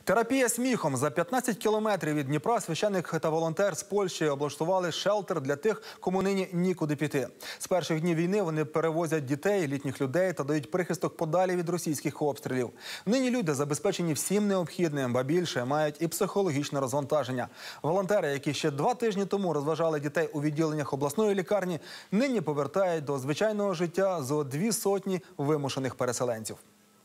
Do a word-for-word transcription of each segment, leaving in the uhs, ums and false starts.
Терапія сміхом. За п'ятнадцять кілометрів від Дніпра священник та волонтер з Польщі облаштували шелтер для тих, кому нині нікуди піти. З перших днів війни вони перевозять дітей, літніх людей та дають прихисток подалі від російських обстрілів. Нині люди забезпечені всім необхідним, ба більше мають і психологічне розвантаження. Волонтери, які ще два тижні тому розважали дітей у відділеннях обласної лікарні, нині повертають до звичайного життя зо дві сотні вимушених переселенців.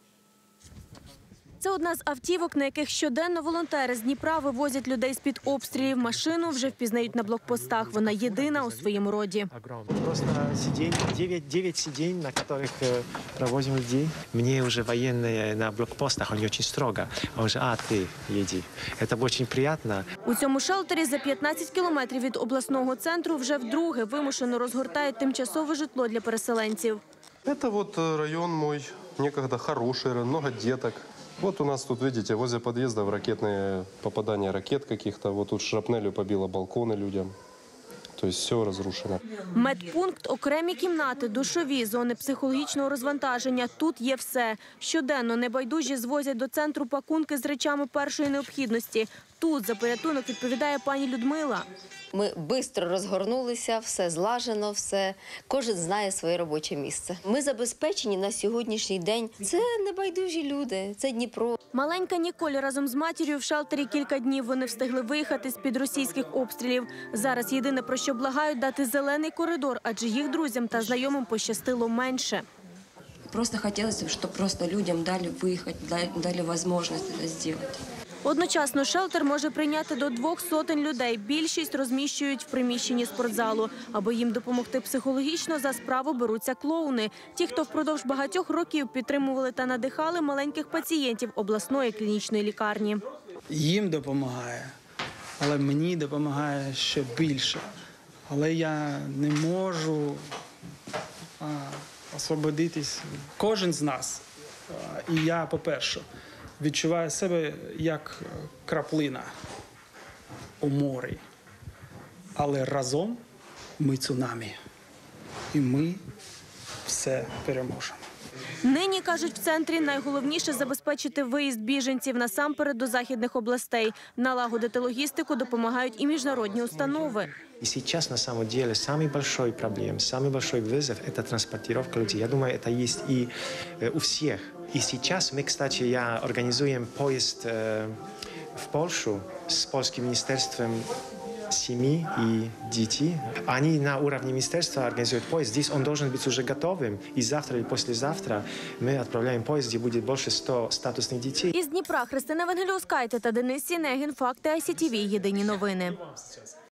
Це одна з автівок, на яких щоденно волонтери з Дніпра вивозять людей з-під обстрілів. Машину вже впізнають на блокпостах. Вона єдина у своєму роді. Просто сидінь, дев'ять сидінь, на яких провозимо людей. Мені вже воєнні на блокпостах, вони дуже строго. А вже, а, ти, їди. Це дуже приємно. У цьому шелтері за п'ятнадцять кілометрів від обласного центру вже вдруге вимушено розгортають тимчасове житло для переселенців. Це вот район мой, некогда хороший, много діток. Вот у нас тут, видите, возле подъездов ракетные попадания ракет каких-то. Вот тут шрапнелью побило балконы людям. То есть все разрушено. Медпункт, окремі кімнати, душові, зони психологічного розвантаження. Тут є все. Щоденно небайдужі звозять до центру пакунки з речами першої необхідності. Тут за порятунок відповідає пані Людмила. Ми швидко розгорнулися, все злажено, все. Кожен знає своє робоче місце. Ми забезпечені на сьогоднішній день. Це небайдужі люди, це Дніпро. Маленька Ніколь разом з матір'ю в шелтері кілька днів. Вони встигли виїхати з-під російських обстрілів. Зараз єдине, про що благають, дати зелений коридор, адже їх друзям та знайомим пощастило менше. Просто хотілося, щоб просто людям дали виїхати, дали можливість це зробити. Одночасно шелтер може прийняти до двох сотень людей. Більшість розміщують в приміщенні спортзалу. Аби їм допомогти психологічно, за справу беруться клоуни. Ті, хто впродовж багатьох років підтримували та надихали маленьких пацієнтів обласної клінічної лікарні. Їм допомагає, але мені допомагає ще більше. Але я не можу а, освободитись. Кожен з нас, а, і я, по-перше, відчуваю себе як краплина у морі. Але разом ми цунамі. І ми все переможемо. Нині, кажуть в центрі, найголовніше забезпечити виїзд біженців насамперед до західних областей. Налагодити логістику допомагають і міжнародні установи. И сейчас, на самом деле, самый большой проблем, самый большой вызов – это транспортировка людей. Я думаю, это есть и э, у всех. И сейчас мы, кстати, я организуем поезд э, в Польшу с польским министерством семьи и детей. Они на уровне министерства организуют поезд. Здесь он должен быть уже готовым. И завтра или послезавтра мы отправляем поезд, где будет больше ста статусных детей. Із Дніпра Христина Венгеліускайте та Денис Сінегін. Факти ай сі ті ві. Єдині новини.